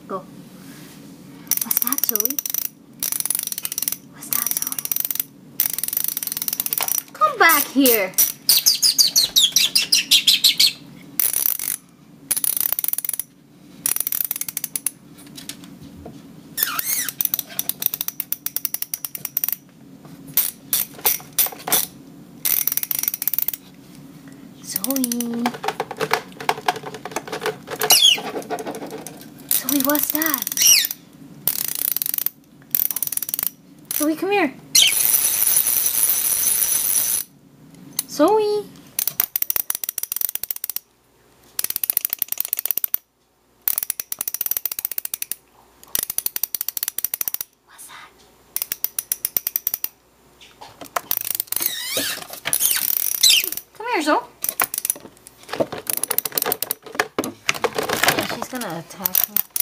Go. What's that, Zoe? What's that, Zoe? Come back here. Zoe. Zoe, what's that? Zoe, come here. Zoe. What's that? Come here, Zoe. Yeah, she's gonna attack me.